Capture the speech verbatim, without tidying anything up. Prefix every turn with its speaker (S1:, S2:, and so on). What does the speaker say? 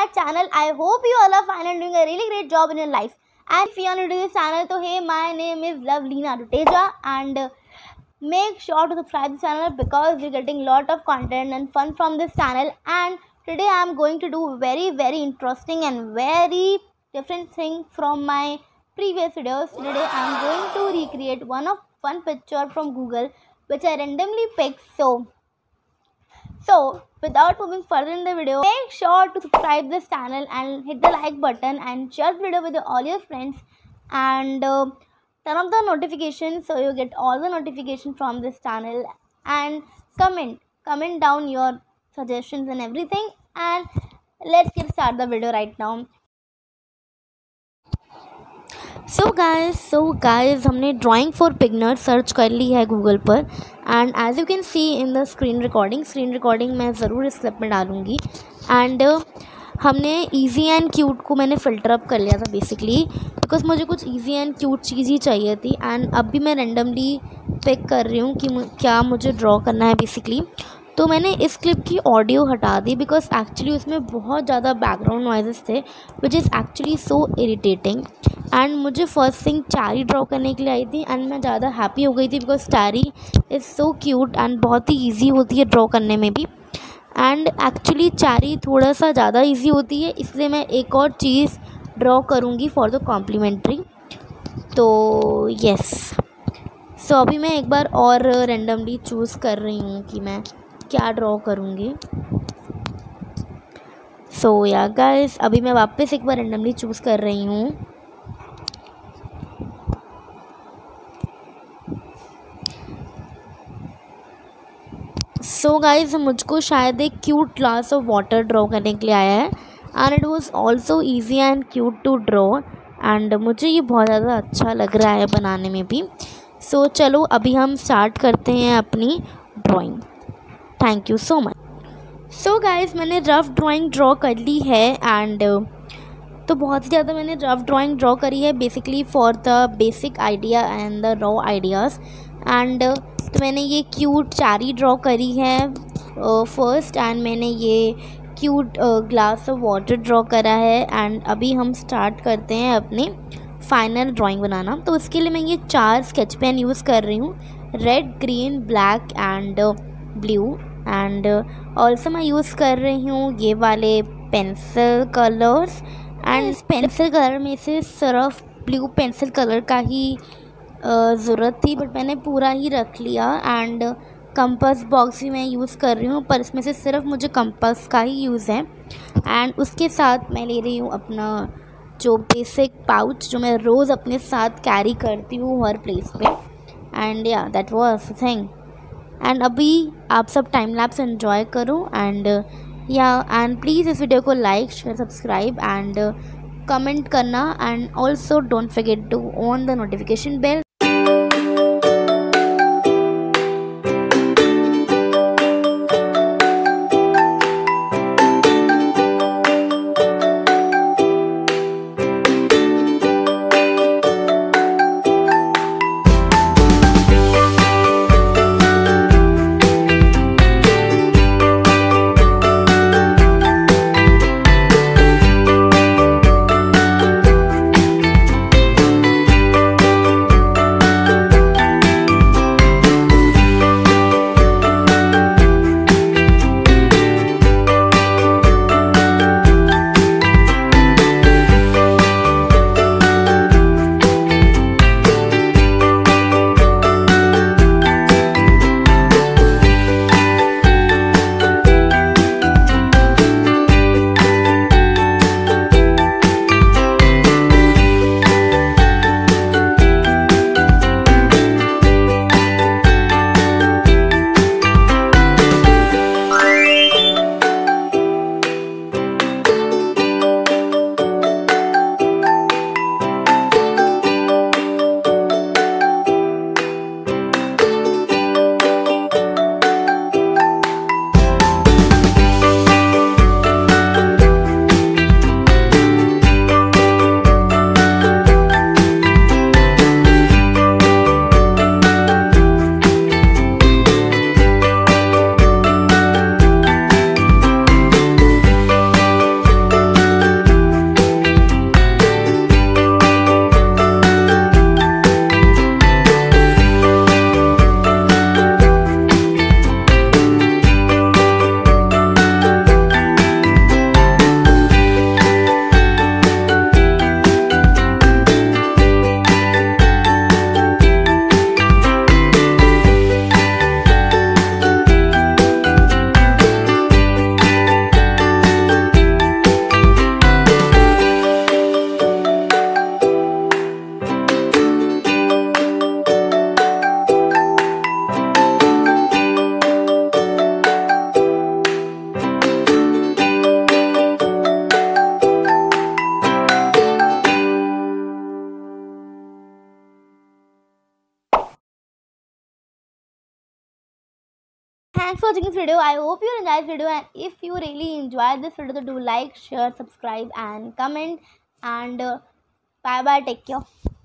S1: my channel. I hope you all are fine and doing a really great job in your life. And if you are new to this channel, so hey, my name is Lovelina Duteja, and uh, make sure to subscribe the channel because you're getting lot of content and fun from this channel. And today I am going to do very very interesting and very different thing from my previous videos. Today I am going to recreate one of one picture from Google which I randomly picked. So So, without moving further in the video, make sure to subscribe this channel and hit the like button and share the video with all your friends, and uh, turn on the notifications so you get all the notifications from this channel, and comment comment down your suggestions and everything. And let's get start the video right now. So guys so guys हमने drawing for beginner search कर ली है Google पर, and as you can see in the screen recording screen recording मैं ज़रूर इस clip में डालूंगी. एंड uh, हमने इजी एंड क्यूट को मैंने फ़िल्टर अप कर लिया था बेसिकली, बिकॉज मुझे कुछ इजी एंड क्यूट चीज़ ही चाहिए थी. एंड अब भी मैं रेंडमली पिक कर रही हूँ कि मु, क्या मुझे ड्रॉ करना है बेसिकली. तो मैंने इस क्लिप की ऑडियो हटा दी बिकॉज एक्चुअली उसमें बहुत ज़्यादा बैकग्राउंड नॉइजेस थे which is actually so irritating. And मुझे फर्स्ट थिंग चारी ड्रॉ करने के लिए आई थी, एंड मैं ज़्यादा हैप्पी हो गई थी because cherry is so cute and बहुत ही ईजी होती है ड्रॉ करने में भी. एंड एक्चुअली चारी थोड़ा सा ज़्यादा ईजी होती है, इसलिए मैं एक और चीज़ ड्रॉ करूँगी फॉर द कॉम्प्लीमेंट्री. तो यस सो so, अभी मैं एक बार और रेंडमली चूज़ कर रही हूँ कि मैं क्या ड्रॉ करूँगी. सो या गाइस अभी मैं वापस एक बार रेंडमली चूज़ कर रही हूँ. सो so गाइज मुझको शायद एक cute glass of water draw करने के लिए आया है, and it was also easy and cute to draw, and मुझे ये बहुत ज़्यादा अच्छा लग रहा है बनाने में भी. सो so, चलो अभी हम स्टार्ट करते हैं अपनी drawing. Thank you so much. So guys मैंने रफ़ ड्राइंग ड्रॉ कर ली है, एंड तो बहुत ही ज़्यादा मैंने रफ़ ड्राइंग ड्रॉ करी है basically for the basic idea and the raw ideas. And तो मैंने ये क्यूट चारी ड्रॉ करी है फर्स्ट, एंड मैंने ये cute glass of water draw करा है. एंड अभी हम स्टार्ट करते हैं अपने फाइनल ड्राइंग बनाना. तो उसके लिए मैं ये चार स्केच पेन यूज़ कर रही हूँ, red green black and blue. And also मैं यूज़ कर रही हूँ ये वाले पेंसिल कलर्स. एंड इस पेंसिल कलर में से सिर्फ ब्लू पेंसिल कलर का ही ज़रूरत थी, बट मैंने पूरा ही रख लिया. एंड कंपास बॉक्स भी मैं यूज़ कर रही हूँ, पर इसमें से सिर्फ मुझे कंपास का ही यूज़ है. एंड उसके साथ मैं ले रही हूँ अपना जो बेसिक पाउच जो मैं रोज़ अपने साथ कैरी करती हूँ हर प्लेस पे. And yeah that was the thing. And अभी आप सब टाइम लैप्स एंजॉय करो. एंड या एंड प्लीज़ इस वीडियो को like share subscribe and comment करना. And also don't forget to on the notification bell. Thanks for watching this video. I hope you enjoyed this video, and if you really enjoyed this video, so do like, share, subscribe, and comment. And uh, bye bye. Take care.